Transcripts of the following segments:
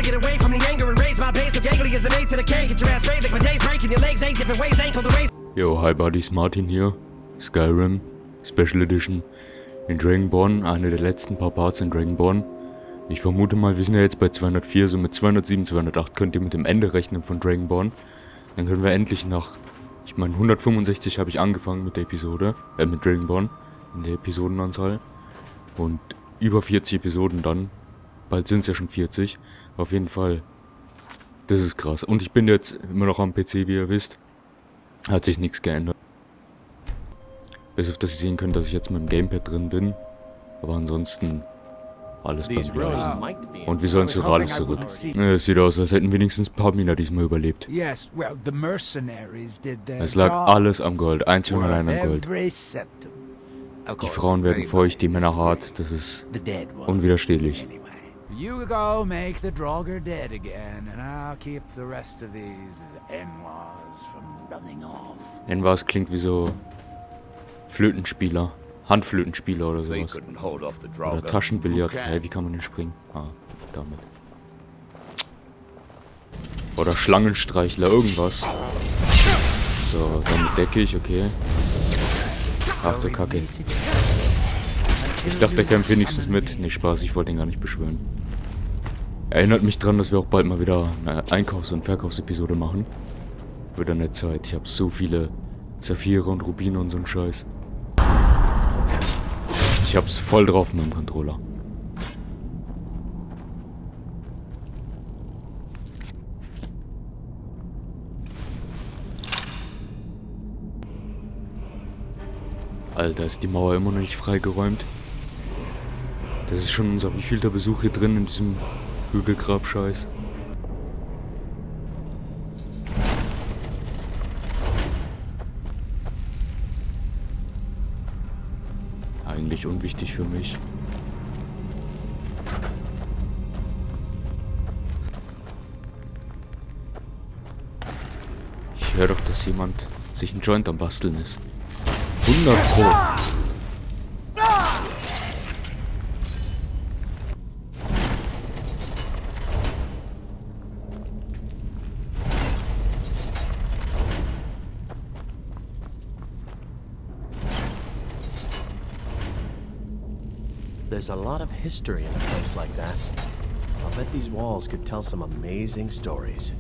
get away from the anger and raise my pace. So gangly as an A to the K. Get your ass laid like my days breaking your legs 8 different ways. Ain't called the race. Yo, hi Buddies, Martin hier. Skyrim, Special Edition. In Dragonborn, eine der letzten paar Parts in Dragonborn. Ich vermute mal, wir sind ja jetzt bei 204, so mit 207, 208 könnt ihr mit dem Ende rechnen von Dragonborn. Dann können wir endlich nach, ich meine 165 habe ich angefangen mit der Episode, mit Dragonborn, in der Episodenanzahl. Und über 40 Episoden dann. Bald sind es ja schon 40. Auf jeden Fall, das ist krass. Und ich bin jetzt immer noch am PC, wie ihr wisst. Hat sich nichts geändert. Bis auf das ihr sehen könnt, dass ich jetzt mit dem Gamepad drin bin. Aber ansonsten alles beim Gleichen. Und wir sollen zu Rales zurück. Es sieht aus, als hätten wenigstens ein paar Miner diesmal überlebt. Es lag alles am Gold, einzig und allein am Gold. Die Frauen werden feucht, die Männer hart, das ist unwiderstehlich. You go make the Draugr dead again, and I'll keep the rest of these Enwas from running off. Enwas klingt wie so Flötenspieler, Handflötenspieler oder sowas. Oder Taschenbillard. Hey, wie kann man denn springen? Ah, damit. Oder Schlangenstreichler, irgendwas. So, damit decke ich, okay. Ach du Kacke. Ich dachte, der kämpft wenigstens mit. Nee, Spaß, ich wollte ihn gar nicht beschwören. Erinnert mich dran, dass wir auch bald mal wieder eine Einkaufs- und Verkaufsepisode machen. Wird eine Zeit. Ich habe so viele Saphire und Rubine und so einen Scheiß. Ich hab's voll drauf mit dem Controller. Alter, ist die Mauer immer noch nicht freigeräumt. Das ist schon unser wievielter Besuch hier drin in diesem Hügelgrab-Scheiß. Eigentlich unwichtig für mich. Ich höre doch, dass jemand sich einen Joint am Basteln ist. 100 Pro. There's a lot of history in a place like that. I'll bet these walls could tell some amazing stories.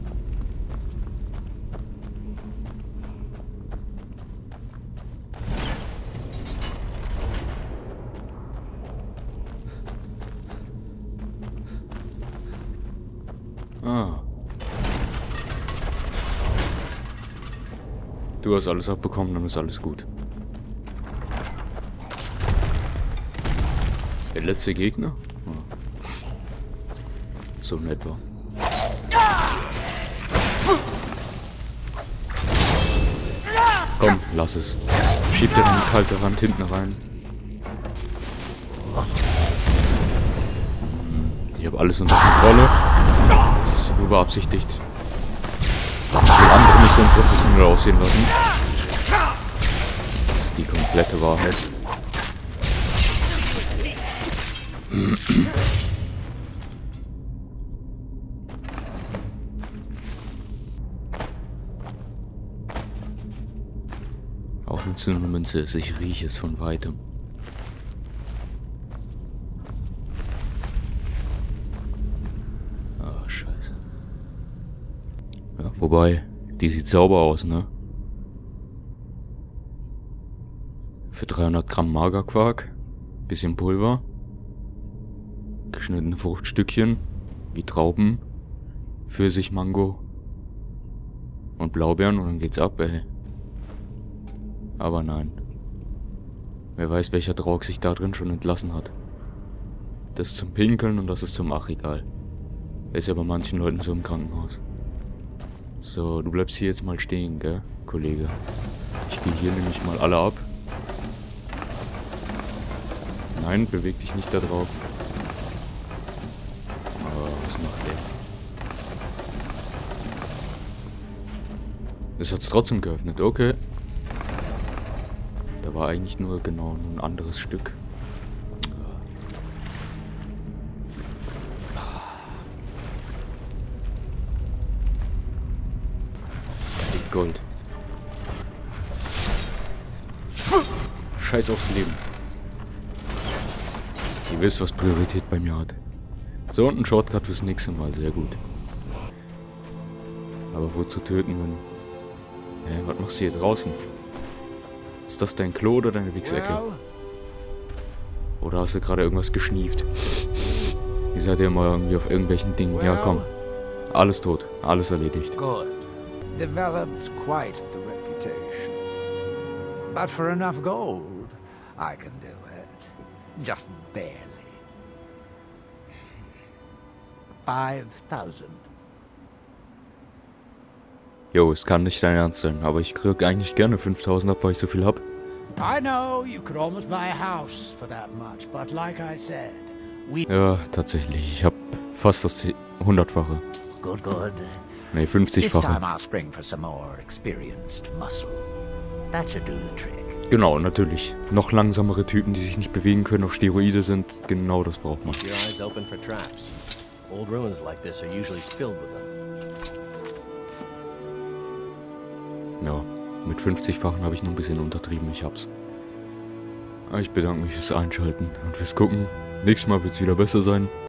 Ah. Du hast alles abbekommen, dann ist alles gut. Der letzte Gegner? Oh. So in etwa. Komm, lass es. Schieb dir die kalte Wand hinten rein. Ich habe alles unter Kontrolle. Das ist nur beabsichtigt. Ich will andere nicht so unprofessionell aussehen lassen. Das ist die komplette Wahrheit. Auch wenn es nur eine Münze ist, ich rieche es von weitem. Ah, scheiße. Ja, wobei, die sieht sauber aus, ne? Für 300 Gramm Magerquark, bisschen Pulver, geschnittene Fruchtstückchen, wie Trauben, Pfirsich, Mango und Blaubeeren und dann geht's ab, ey. Aber nein. Wer weiß, welcher Draug sich da drin schon entlassen hat. Das ist zum Pinkeln und das ist zum Ach egal. Ist ja bei manchen Leuten so im Krankenhaus. So, du bleibst hier jetzt mal stehen, gell, Kollege. Ich gehe hier nämlich mal alle ab. Nein, beweg dich nicht da drauf. Aber was macht der? Das hat's trotzdem geöffnet, okay. Da war eigentlich nur genau ein anderes Stück. Gold. Scheiß aufs Leben. Ihr wisst, was Priorität bei mir hat. So, und ein Shortcut fürs nächste Mal. Sehr gut. Aber wozu töten, wenn... was machst du hier draußen? Ist das dein Klo oder deine Wichsecke? Well, Oder hast du gerade irgendwas geschnieft? Ihr seid ja immer irgendwie auf irgendwelchen Dingen. Ja, komm. Alles tot. Alles erledigt. good. Developed quite the reputation. But for enough gold, I can do it. Just barely. 5,000. Jo, es kann nicht dein Ernst sein, aber ich krieg eigentlich gerne 5000 ab, weil ich so viel hab. I know you could almost buy a house for that much, but like I said, we... Ja, tatsächlich. Ich hab fast das 100-fache. Good, good. Ne, This time 50-fache. I'll spring for some more experienced muscle. That should do the trick. Genau, natürlich. Noch langsamere Typen, die sich nicht bewegen können, auf Steroide sind. Genau das braucht man. Keep your eyes open for traps. Old ruins like this are usually filled with them. Ja, mit 50-fachen habe ich noch ein bisschen untertrieben. Ich hab's. Ich bedanke mich fürs Einschalten und fürs Gucken. Nächstes Mal wird's wieder besser sein.